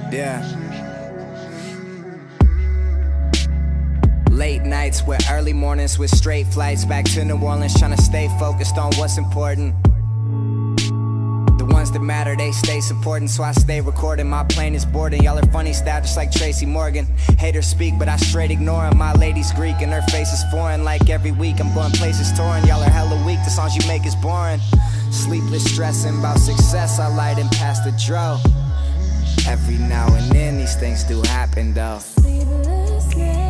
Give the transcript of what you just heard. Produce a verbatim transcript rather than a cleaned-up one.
Yeah. Late nights with early mornings with straight flights back to New Orleans, trying to stay focused on what's important. The ones that matter, they stay supporting, so I stay recording. My plane is boarding, y'all are funny style just like Tracy Morgan. Haters speak, but I straight ignore 'em. My lady's Greek and her face is foreign. Like every week I'm going places touring. Y'all are hella weak, the songs you make is boring. Sleepless stressing about success, I light and pass the dro. Every now and then these things do happen though. Sleepless nights.